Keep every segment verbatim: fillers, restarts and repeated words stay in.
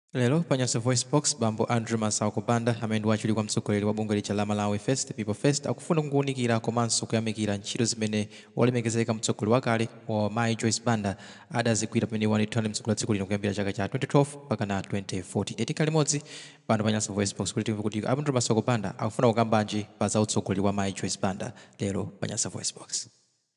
Lero panyasa voice box bambo Andrew Masao Kupanda amene wachuli kwa mtsogoleri wa bungwe licha la Malawi First People First akufuna kuwunikira komanso kuyamikira ntchito zimene wolemekezeka mtsogoleri wakale wa Mai Joyce Banda adazigwira pamene wanithani mtsogoleri wa dziko lino kuyambira chaka cha twenty twelve mpaka na twenty fourteen. Etika limodzi pano panyasa voice box kuti timve kuti Andrew Masao Kupanda akufuna kukambanji pa za utsogoleri wa Mai Joyce Banda lero panyasa voice box.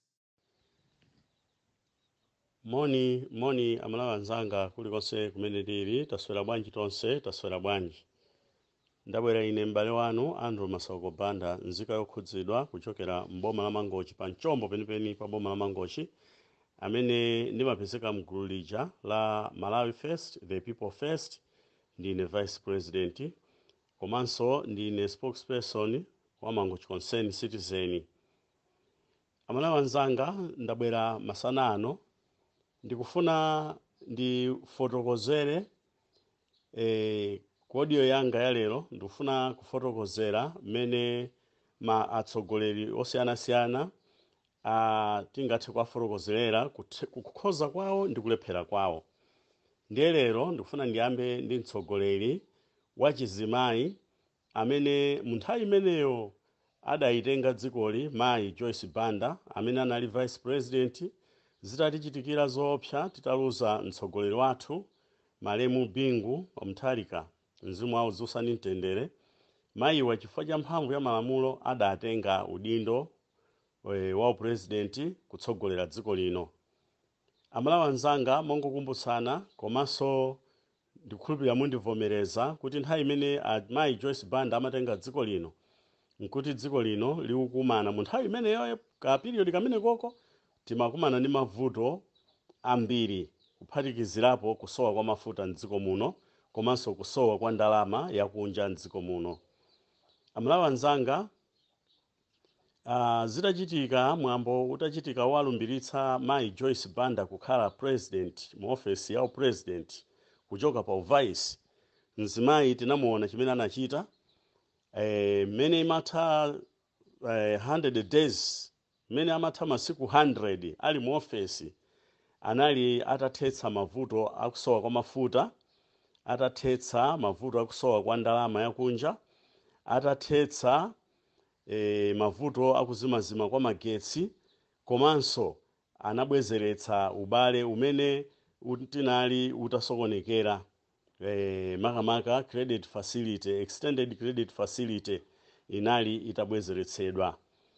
Moni, moni amalawa nzanga kulikonse kumene tili, taswera bwanji tonse, taswera bwanji. Ndabwera ine m'bale wanu Andrew Masao Kupanda nzika yokhudzidwa kuchokera mboma la Mangochi pa mchombo penipeni pa boma la Mangochi amene ndimapezeka mgulu lija la Malawi First, the People First, ndine Vice President, komanso ndine spokesperson wa Mangochi Concern Citizen. Amalawa nzanga ndabwera masana ano ndikufuna ndifotokozere eh audio yanga ya lero ndikufuna kufotokozera mene ma atsogoleri osiyanasiyana a tingathe kuwafotokozerera kukhoza kwawo ndi kulephera kwawo. Ndiye lero ndikufuna ndiyambe ndi mtsogoleri wa chizimayi amene munthawi imeneyo adayitenga dzikoli Mai Joyce Banda amene anali Vice President. Zitatichitikira zoopsa titaluza mtsogoleri wathu Malemu Bingu Omutharika mzimu wawo ziusani mtendere. Mai wa chifukwa cha mphamvu ya malamulo adatenga udindo e, wa president kutsogolera dziko lino. Amalawa nzanga mongokumbutsana komanso ndikhulupirira mundivomereza kuti nthawi imene Mai Joyce Banda amatenga dziko lino nkuti dziko lino liukumana mu nthawi imeneyo ka period kamene koko timakumana ndi mavuto ambiri kuphatikizirapo kusowa kwa mafuta mdziko muno komanso kusowa kwa ndalama yakunja mdziko muno. Amalawa nzanga uh, zitachitika mwambo utachitika walumbiritsa Mai Joyce Banda kukhala president mu office ya president kuchoka pa vice, mzimayi tinamuona chimene anachita eh mene imatha eh, one hundred days mene amatha masiku one hundred ali mu office anali atathetsa mavuto akusowa kwa mafuta, atathetsa mavuto akusowa kwa ndalama yakunja, atathetsa e, mavuto akuzimazima kwa magetsi, komanso anabwezeretsa ubale umene utinali utasokonekera e, makamaka credit facility, extended credit facility inali itabwezeretsedwa.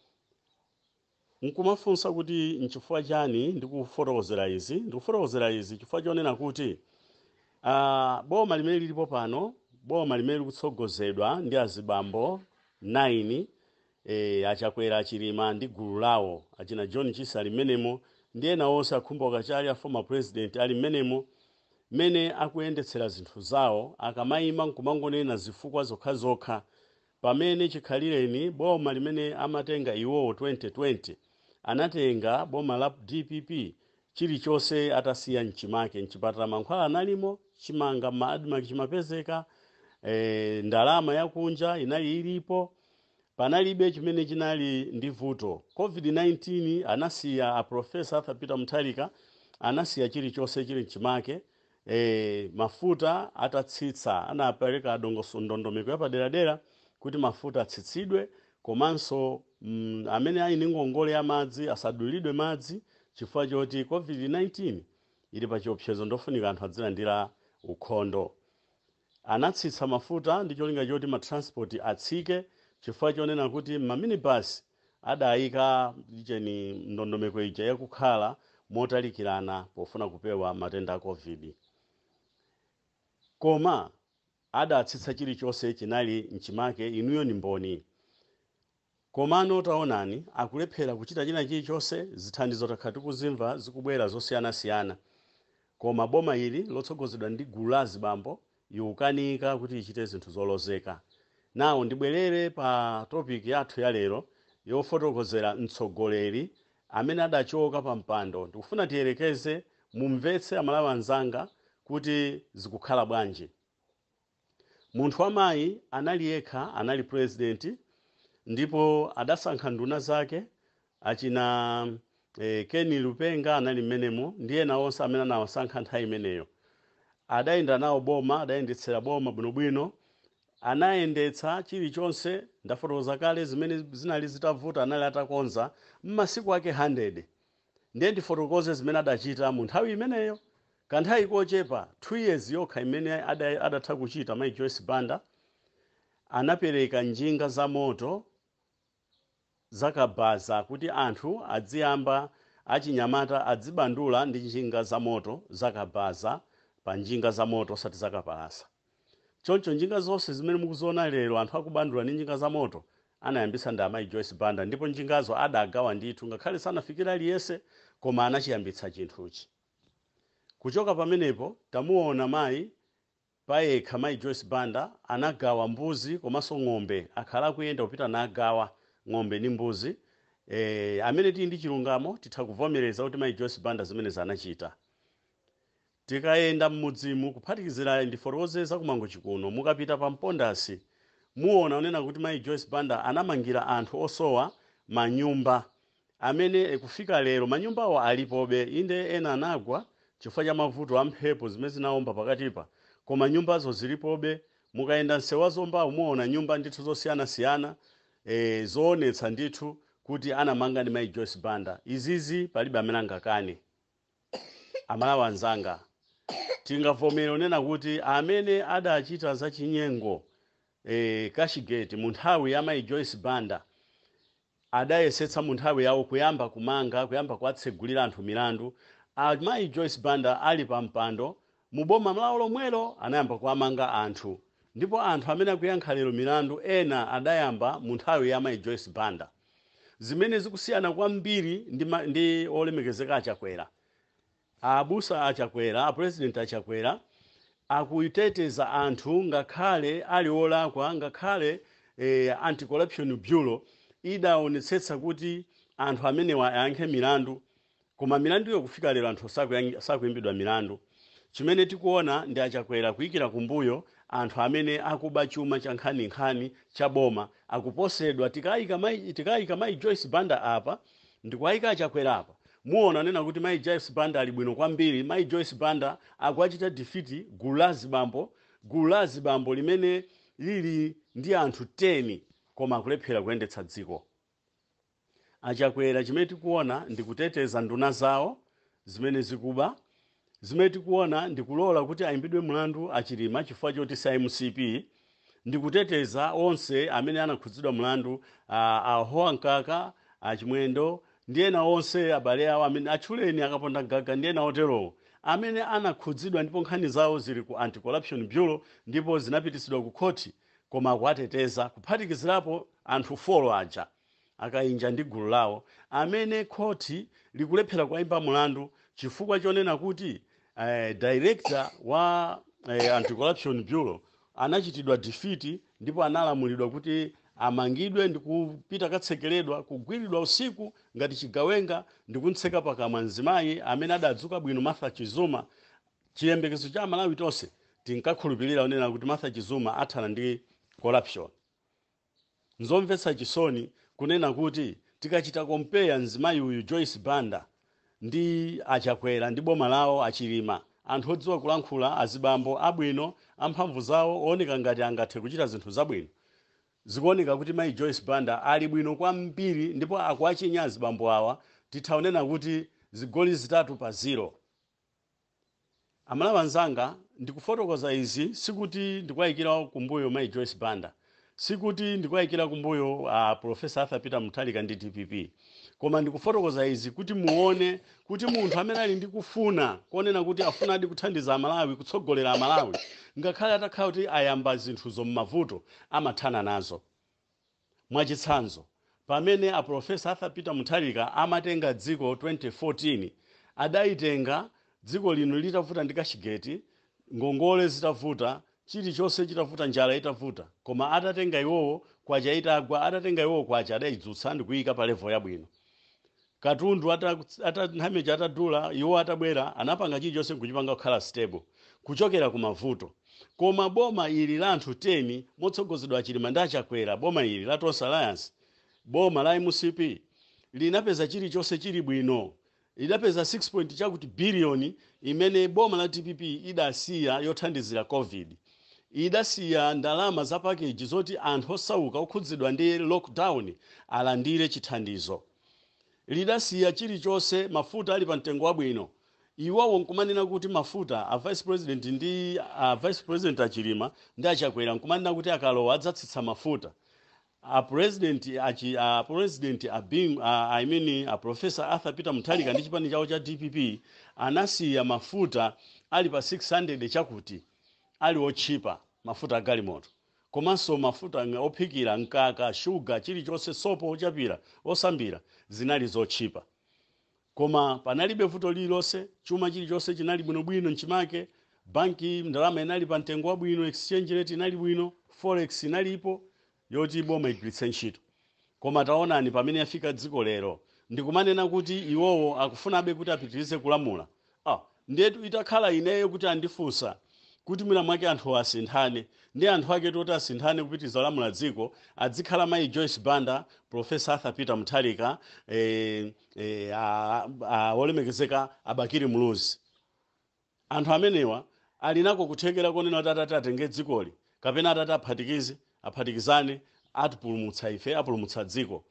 Nkumafunsa kuti nchifukwa chani ndikufotokozera izi ndikufotokozera izi chifukwa chonena kuti uh, boma limene lilipo pano, boma limene likutsogozedwa ndi azibambo nine eh, achakwera Chilima ndi gulu lawo achina John Chisa limenemo ndi ena onse akhumboka chali a former president ali menemo mene akuyendetsera zinthu zawo akamayima nkumangonena zifukwa zokha zokha pamene chikhalireni boma limene amatenga iwowo twenty twenty anatenga boma la D P P chilichonse atasiya nchimake nchipatala mankhwala analimo chimanga maadima chimapezeka e, ndalama yakunja inali ilipo panalibe chimene chinali ndi vuto. COVID nineteen anasiya a Professor Arthur Peter Mutharika anasiya chilichonse chili nchimake e, mafuta atatsitsa anapereka dongoso ndondomeko yapaderadera kuti mafuta atsitsidwe komanso mm, amene aine ngongole ya madzi asadulidwe madzi chifukwa choti COVID nineteen ili pa chiopsezo ndofunika anthu adzilandira ukhondo. Anatsitsa mafuta ndi cholinga choti ma transport atsike chifukwa chonena kuti ma minibus adayika icheni ndondomeko ija yakukhala motalikirana pofuna kupewa matenda a COVID. Koma adatsitsa chilichonse chinali nchimake inuyo ni mboni. Komano taonani akulephera kuchita china chilichonse zithandizo takhati kuzimva zikubwera zosiyana-siyana. Koma boma ili lotsogozedwa ndi gulu la azibambo yukanika kuti ichite zinthu zolozeka. Nawo ndibwerere pa topic yathu ya lero yofotokozera mtsogoleri amene adachoka pa mpando. Ndikufuna tiyerekeze mumvetse amalawa nzanga kuti zikukhala bwanji. Munthu wa Mai anali yekha anali president ndipo adasankha nduna zake achina eh, Kenny Lupenga anali menemo ndiye na onse amene anawasankha nthawi imeneyo. adayenda nawo boma, adayendetsera boma bwinobwino, anayendetsa chilichonse. Ndafotokoza kale zimene zinali zitavuta anali atakonza m'masiku ake one hundred. Ndiye ndifotokoze zimene adachita mu nthawi imeneyo, kanthawi kochepa two years yokha imene adatha kuchita Mayi Joyce Banda. Anapereka njinga za moto zakabaza kuti anthu adziyamba achinyamata adzibandula ndi njinga za moto zakabaza pa njinga za moto osati zakapalasa. Choncho njinga zonse zimene mukuziona lero anthu akubandula ndi njinga za moto anayambisa ndi Mayi Joyce Banda, ndipo njingazo adagawa ndithu ngakhale sanafikira aliyese, koma anachiyambitsa chinthuchi. Kuchoka pamenepo tamuona mayi payekha Mayi Joyce Banda anagawa mbuzi komanso ng'ombe, akhala kuyenda kupita nagawa ng'ombe ndi mbuzi. E, amene tili ndi chilungamo titha kuvomereza kuti Mayi Joyce Banda zimene zanachita. Tikayenda mmudzimu kuphatikizira ndifotokozeza kumango chikuno, mukapita pa Mpondasi muona onena kuti Mayi Joyce Banda anamangira anthu osowa manyumba amene ekufika lero manyumbawo alipobe. Inde ena anagwa chifukwa cha mavuto a mphepo zimene zinaomba pakatipa, koma nyumbazo zilipobe. Mukayenda msewu zombawo muona nyumba ndithu zosiyana-siyana, e, zoonetsa ndithu kuti anamanga ndi Mayi Joyce Banda. Izizi palibe amene angakane. Amalawi anzanga, tingavomere onena kuti amene adachita za chinyengo e, Kashigeti mu nthawi ya Mayi Joyce Banda adayesetsa mu nthawi yawo kuyamba kumanga, kuyamba kuwatsegulira anthu milandu. A Mayi Joyce Banda ali pa mpando muboma mlawo lomwelo anayamba kuamanga anthu, ndipo anthu amene akuyankha lero milandu ena adayamba mu nthawi ya Mayi Joyce Banda. Zimene zikusiyana kwambiri ndi, ndi olemekezeka achakwera. Abusa achakwera, a president achakwera akuiteteza anthu ngakhale ali olakwa, ngakhale eh, Anti-Corruption Bureau idaonetsetsa kuti anthu amene ayankhe milandu, koma milandu yo kufika lero anthu sakuyimbidwa milandu. Chimene tikuona ndi achakwera kuyikira kumbuyo anthu amene akuba chuma cha nkhani-nkhani cha boma akuposedwa. Tikayika Mayi tikayika Mayi Joyce Banda apa ndikuayika achakwera apa, muona nena kuti Mayi Joyce Banda ali bwino kwambiri. Mayi Joyce Banda akuachita defeat gulu la zibambo, gulu la zibambo limene lili ndi anthu ten koma akulephera kuyendetsa dziko. Achakwera chimene tikuona ndikuteteza nduna zawo zimene zikuba. Zimene tikuona ndikulola kuti ayimbidwe mlandu achilima chifukwa choti sa M C P. Ndikuteteza onse amene anakhudzidwa mlandu, ahowa nkaka, achimwendo, ndiyena onse abale awo amene achuleni akaponda gaga, ndiyena otero amene anakhudzidwa ndipo nkhani zawo zili ku Anti-Corruption Bureau ndipo zinapitisidwa ku khoti, koma akuateteza kuphatikizirapo anthu folo aja akayinja ndi gulu lawo amene khoti likulephera kuayimba mlandu chifukwa chonena kuti eh, director wa eh, Anti-Corruption Bureau anachitidwa defeat ndipo analamulidwa kuti amangidwe ndi kupita katsekeledwa, kugwiridwa usiku ngati chigawenga ndi kuntseka pakamwa mzimayi amene adadzuka bwino Martha Chizuma. Chiyembekezo cha Malawi tonse tinkakhulupirira onena kuti Martha Chizuma athana ndi corruption. Nzomvetsa chisoni kunena kuti tikachita compare mzimayi uyu Joyce Banda ndi achakwera ndi boma lawo achilima, anthu odziwa kulankhula, azibambo abwino, amphamvu zawo oneka ngati angathe kuchita zinthu zabwino, zikuoneka kuti Mayi Joyce Banda ali bwino kwambiri ndipo akuachinya azibambo awa. Tithaonena kuti zigoli zitatu pa zero. Amalawi anzanga, ndikufotokoza izi sikuti ndikuayikira kumbuyo Mayi Joyce Banda, sikuti ndikuayikira kumbuyo uh, Professor Arthur Peter Mutharika ndi D P P, koma ndikufotokoza izi kuti muone kuti munthu amene ali ndi kufuna kuonena kuti afuna adi kuthandiza Amalawi, kutsogolera Amalawi, ngakhale atakhala kuti ayamba zinthu zommavuto amathana nazo. Mwachitsanzo, pamene a Professor Arthur Peter Mutharika amatenga dziko twenty fourteen, adayitenga dziko lino litavuta ndi Kashigeti, ngongole zitavuta, chilichonse chitavuta, njala itavuta, koma atatenga iwowo kwacha itagwa, atatenga iwowo kwacha adayidzutsa ndi kuyika pa level yabwino. Katundu atanhameja atadula, iwo atabwera anapanga chilichonse kuchipanga kukhala stable kuchokera ku mavuto. Koma boma ili la anthu ten motsogozedwa achilima ndi achakwera, boma ili la Tonse Alliance, boma la M C P linapeza chilichonse chili bwino. idapeza six point chakuti billion imene boma la T P P idasiya yothandizira COVID. Idasiya ndalama za package zoti anthu osauka okhudzidwa ndi lockdown alandire chithandizo. Lidasiya chilichonse mafuta ali pa mtengo wabwino. Iwawo nkumanena kuti mafuta a vice president ndi a vice president achilima ndi achakwera nkumanena kuti akalowa adzatsitsa mafuta. A president achi a president a being uh, I mean a professor Arthur Peter Mutharika ndi chipani chawo cha D P P anasiya mafuta ali pa six hundred chakuti ali ochipa mafuta galimoto. Komanso mafuta ophikira nkaka sugar chilichonse sopo ochapira osambira zinali zochipa. Koma panalibe vuto lililonse, chuma chilichonse chinali bwinobwino nchimake, banki ndalama inali pa mtengo wabwino, exchange rate inali bwino, forex inalipo yoti boma igwiritse ntchito. Koma taonani pamene yafika dziko lero ndikumanena kuti iwowo akufunabe kuti apitirize kulamula. Ah, ndetu itakhala ineyo kuti andifunsa kuti mwina mwake anthu asinthane ndi anthu ake toti asinthane kupitiriza kulamula dziko adzikhala mayi Joyce Banda, Professor Arthur Peter Mutharika, eh, eh, a, a, olemekezeka Abakiri Muluzi. Anthu amenewa alinako kuthekera konena kuti atati atenge dzikoli kapena atati aphatikize aphatikizane atipulumutsa ife apulumutsa dziko.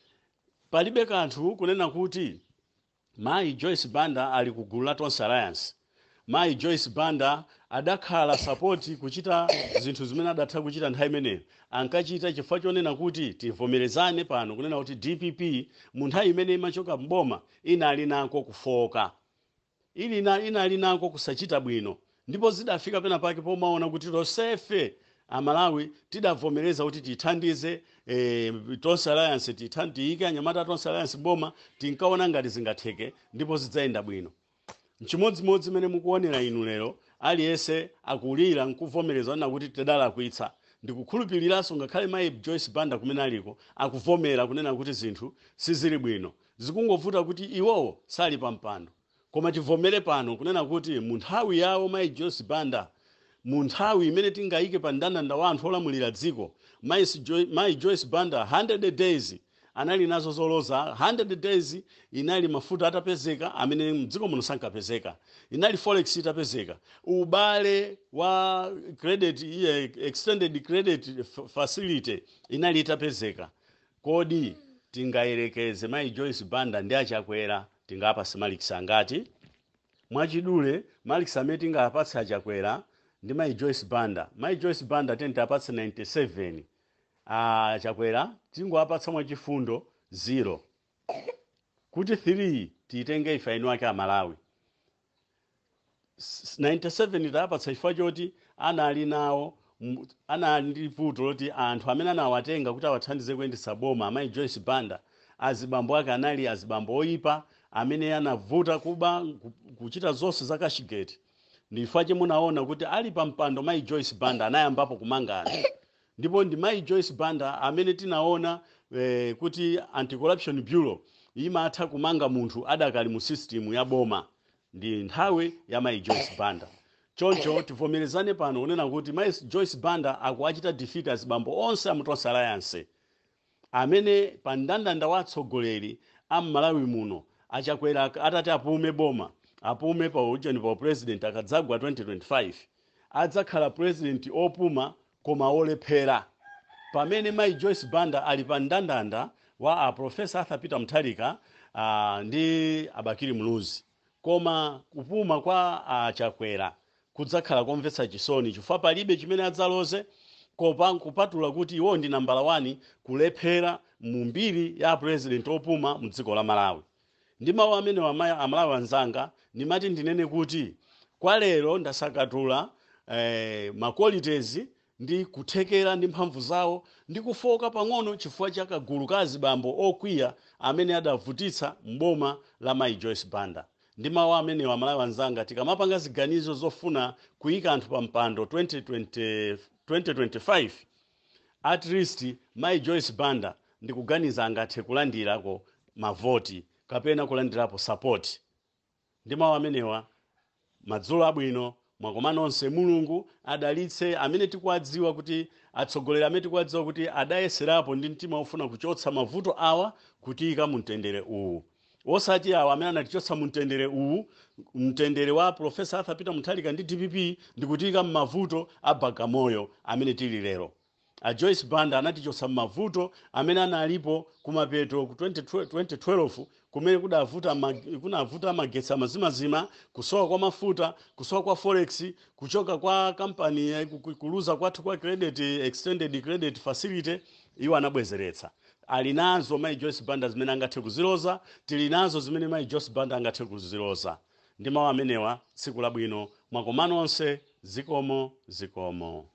Palibe kanthu kunena kuti mayi Joyce Banda ali ku gulu la Tonse Alliance. Mayi Joyce Banda adakhala support kuchita zinthu zimene adatha kuchita nthawi imeneyo. Ankachita chifukwa chonena kuti tivomerezane pano kunena kuti D P P mu nthawi imene imachoka mboma inali nako kufoka. Ili na inali nako kusachita bwino. Ndipo zidafika pena pake pomaona kuti losefe Amalawi tidavomereza kuti tithandize eh, Tonse Alliance tithandike anyamata Tonse Alliance boma tinkaona ngati zingatheke ndipo zidzayenda bwino. Nchimodzimodzi mene mukuonera inu lero aliyense akulira nkuvomereza na kuti tidala kuitsa. Ndikukhulupiriraso ngakhale mayi Joyce Banda kumene aliko akuvomera kunena kuti zinthu sizili bwino. Zikungovuta kuti iwowo sali pa mpando. Koma tivomere pano kunena kuti mu nthawi yawo mayi Joyce Banda mu nthawi imene tingayike pa ndandanda wa anthu olamulira dziko mayi Joyce Banda one hundred days anali nazo zoloza. one hundred days inali mafuta atapezeka amene mdziko muno sankapezeka, inali forex itapezeka, ubale wa credit extended credit facility inali itapezeka. Kodi tingayerekeze mayi Joyce Banda ndi achakwera tingapasa malikisa ngati mwachidule malikisa amene tingapatsa achakwera ndi mayi Joyce Banda. Mayi Joyce Banda tenti apatsa ninety-seven. Ah, chakwera tingo apatsa mwachifundo zero. Kuti three titenge ifa inu ake Amalawi. ninety-seven itapatsa ifa choti anali nawo anali ndi vuto loti anthu amene anawatenga kuti awathandize kuyendetsa boma mayi Joyce Banda azibambo ake anali azibambo oyipa amene anavuta kuba kuchita zonse za kashigeti. Ndifache munaona kuti ali pa mpando mayi Joyce Banda anayambapo kumangana. Ndipo ndi mayi Joyce Banda amene tinaona eh, kuti Anti-Corruption Bureau imatha kumanga munthu adakali mu system ya boma. Ndi nthawi ya mayi Joyce Banda. Choncho tivomerezane pano unena kuti mayi Joyce Banda akuachita defeat azibambo onse a Tonse Alliance amene pa ndandanda watsogoleri a Malawi muno achakwera atati apume boma apume pa ujeni pa president akadzagwa twenty twenty-five adzakhala president opuma koma olephera. Pamene mayi Joyce Banda ali pa ndandanda wa a Professor Arthur Peter Mutharika uh, ndi Abakiri Muluzi. Koma kupuma kwa achakwera uh, kudzakhala komvetsa chisoni chifukwa palibe chimene adzaloze kopa kupatula kuti iwo ndi nambala one kulephera mu mbiri ya president opuma mu dziko la Malawi. Ndi mawu amene wa Amalawi anzanga nimati ndinene kuti kwa lero ndasakatula eh, ma qualities ndi kuthekera ndi mphamvu zawo ndi kufoka pang'ono chifukwa cha kagulu ka azibambo okwiya amene adavutitsa mboma la mayi Joyce Banda. Ndi mawu amene wa Malawi anzanga tikamapanga ziganizo zofuna kuyika anthu pa mpando twenty twenty-five at least mayi Joyce Banda ndikuganiza angathe kulandirako mavoti kapena kulandirapo support. Ndi mawu amenewa madzulo abwino mwakoma nonse. Mulungu adalitse amene tikuwadziwa kuti atsogoleri amene tikuwadziwa kuti adayeserapo ndi mtima ofuna kuchotsa mavuto awa kutika mu mtendere uwu. osati awo amene anatichotsa mumtendere uwu, mtendere wa Profesa Arthur Peter Mutharika ndi D P P ndikutika m'mavuto a Bagamoyo amene tili lero. A Joyce Banda anatichotsa m'mavuto amene analipo kumapeto ku twenty twelve kumene kudavuta kunavuta magetsi amazimazima, kusowa kwa mafuta, kusowa kwa forex, kuchoka kwa company, kuluza kwathu kwa credit extended credit facility. Iwo anabwezeretsa. Ali nazo mai Joyce Banda zimene angathe kuziloza, tili nazo zimene mai Joyce Banda angathe kuziloza. Ndi mawu amenewa, tsiku labwino mwakomano onse, zikomo zikomo.